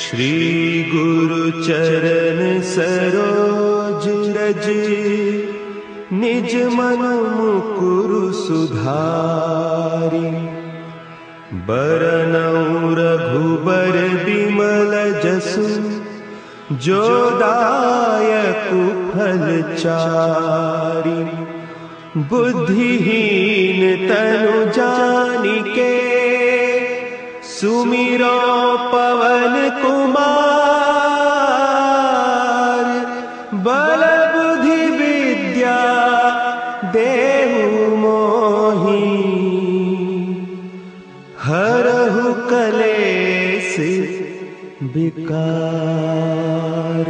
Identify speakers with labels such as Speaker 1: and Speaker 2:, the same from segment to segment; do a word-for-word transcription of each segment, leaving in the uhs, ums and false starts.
Speaker 1: श्री गुरु चरण सरोज रज, निज मन मुकुरु सुधारि। बरनउँ रघुबर बिमल जसु, जो दायकु फल चारि। बुद्धिहीन तनु जानिके, सुमिरो पवन कुमार। बल बुद्धि विद्या देहु मोहि, हरहु कलेस विकार।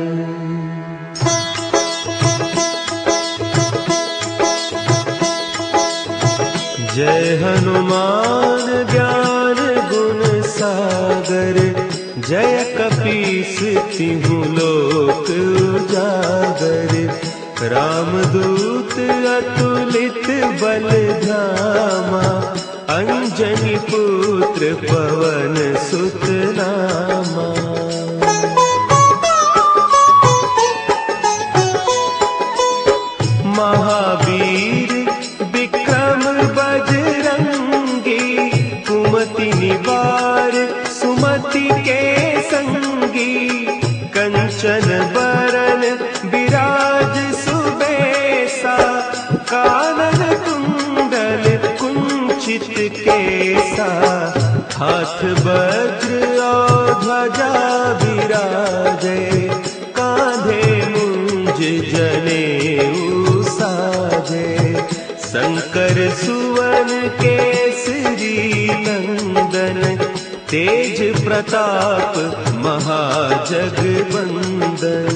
Speaker 1: जय हनुमान ज्ञान गुण सागर, जय कपीस तिहु लोक उजागर। रामदूत अतुलित बल धामा, अंजनी पुत्र पवन सुत नामा। महावीर विक्रम बजरंगी, कुमति निवार सुमति के संगी। कंचन बरन विराज सुबेसा, कानन कुंडल कुंचित केसा। हाथ वज्र और ध्वजा विराजे, कांधे मुंज जनेऊ साजे। शंकर सुवन केसरी नंदन, तेज प्रताप महाजगवंदन।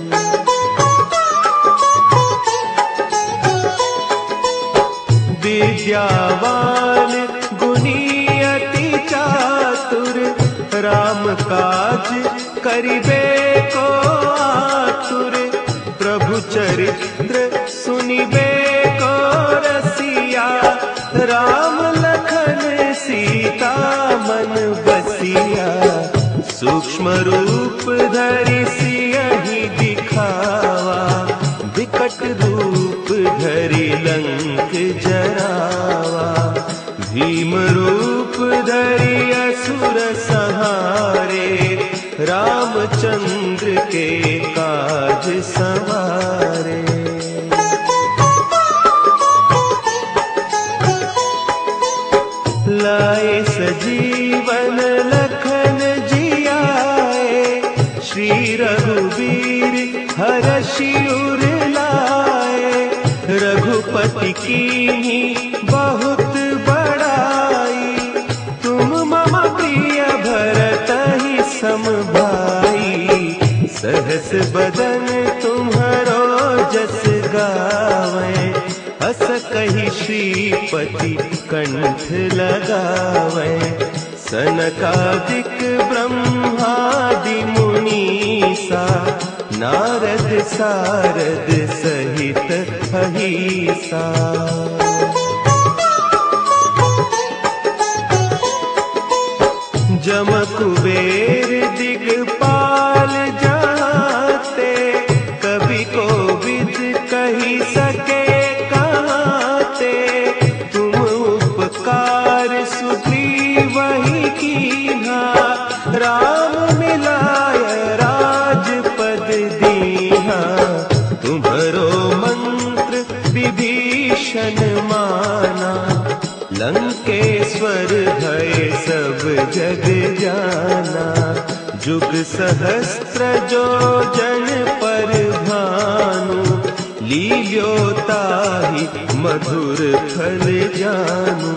Speaker 1: विद्यावान गुणी अति चातुर, राम काज करिबे को आतुर। प्रभु चरित्र सुनिबे को रसिया, राम लखन सीता मन बसिया। सूक्ष्म रूप धरि सियहि दिखावा, विकट रूप धरि लंक जरावा। भीम रूप धरि असुर संहारे, रामचंद्र के काज सवारे। लाए सजीवन लखन जियाए, श्री रघुवीर हरषि उर लाए। रघुपति कीन्ही बहुत बड़ाई, तुम मम प्रिय भरतहि सम भाई। सहस बदन तुम्हरो जस गावें, हस कहि श्रीपति कंठ लगावें। सनकादिक ब्रह्मादि मुनीसा, नारद सारद सहित अहीसा। जम कुबेर दिगपाल जाते, कवि कोविद कहि सके कहते। तुम उपकार सुग्रीवहि कीन्हा, राम मिलाय राजपद दीन्हा। तुम्हरो मंत्र विभीषण माना, लंकेश्वर भय सब जग जाना। जुग सहस्त्र जो जन पर भानु, लील्यो ताहि मधुर फल जानू।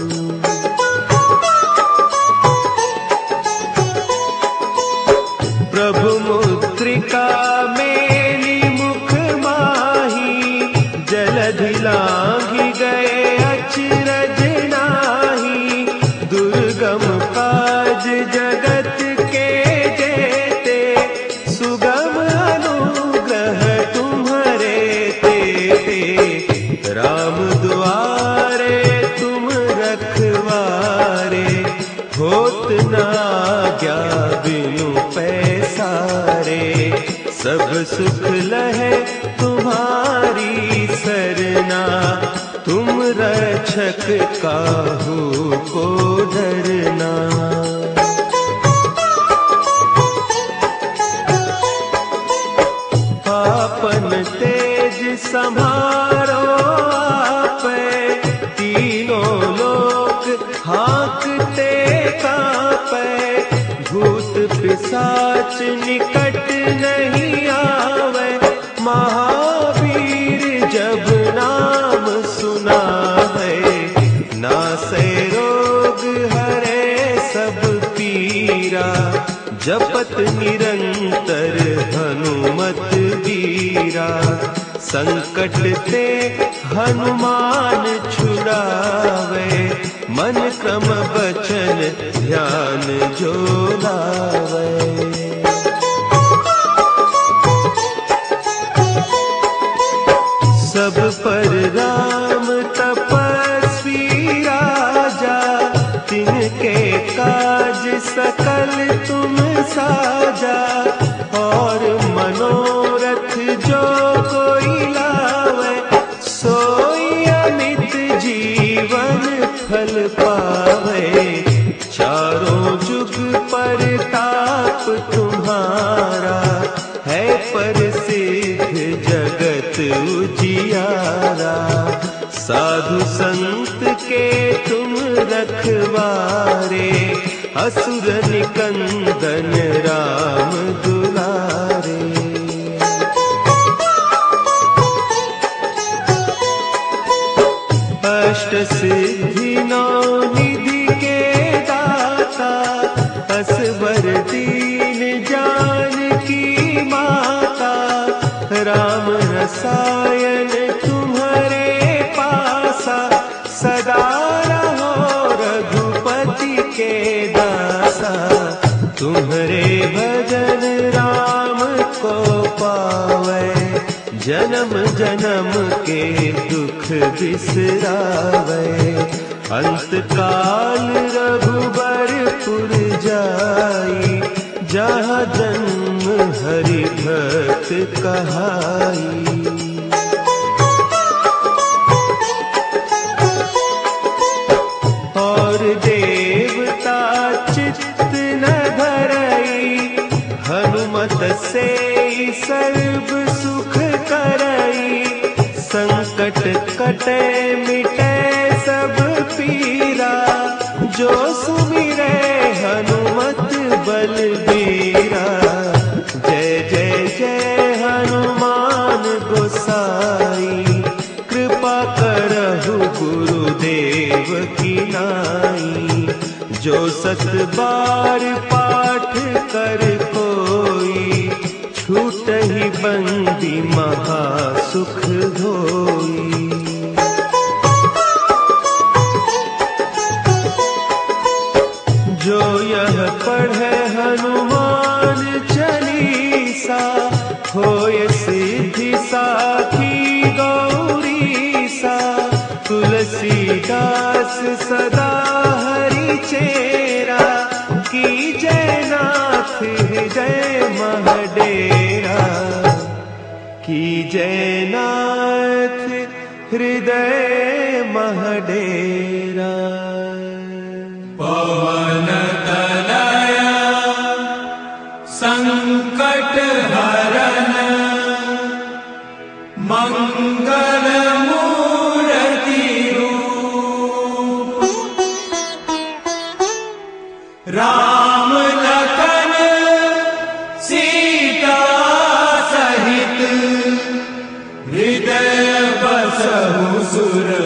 Speaker 1: प्रभु मुद्रिका मेली मुख माही, जलधि लांघि गए अचरज नाही। दुर्गम काज जगत के जेते, सुगम अनुग्रह तुम्हरे तेते। राम दुआरे तुम रखवारे, होत न आज्ञा बिनु पै सब सुख लहे तुम्हारी सरना, तुम रक्षक काहू को डरना। आपन तेज संभारो आपे, तीनों लोक हाँकते कांपे। भूत पिशाच निकट नहीं आवे, महावीर जब नाम सुनावे। नासे रोग हरे सब पीरा, जपत निरंतर हनुमत बीरा। संकट ते हनुमान छुड़ावे, मन क्रम बचन ध्यान जो लावे। सब पर राम तपस्वी राजा, तिनके काज सकल तुम साजा। और मनोरथ जो कोई लावे, सोई अमित जीवन फल पावे। चारों जुग परताप तुम्हारा, है प्रसिद्ध जगत उजियारा। साधु संत के तुम रखवारे, असुर निकंदन राम दुलारे। अष्ट सिद्धि नौ निधि के दाता, असवर दीन जानकी माता। राम रसायन तुम्हारे पासा, सदा रहो रघुपति के दासा। तुम्हारे भजन राम को पावे, जन्म जन्म के दुख बिसरावे। अंत काल रघुबरपुर जाई, जहाँ जन्म हरि भक्त कहाई। और देवता चित्त न धरई, हनुमत से सर्व सुख करई। संकट कटे मिटे सब पीरा, जो सुमिरे हनुमत बलबीरा। जय जय जय हनुमान गोसाई, कृपा करहु गुरुदेव की नाई। जो सत बार पाठ कर कोई, छूटहि बंदी महा सुख होई। जो यह पढ़े हनुमान चालीसा, होय सिद्धि साखी गौरीसा। तुलसीदास सदा हरि चेरा, की जय नाथ हृदय महडेरा। की जय नाथ हृदय महडेरा।
Speaker 2: पवन तनया संकट हरन, मंगल मूर्ति रूप। राम लखन सीता सहित, हृदय बसहु सुर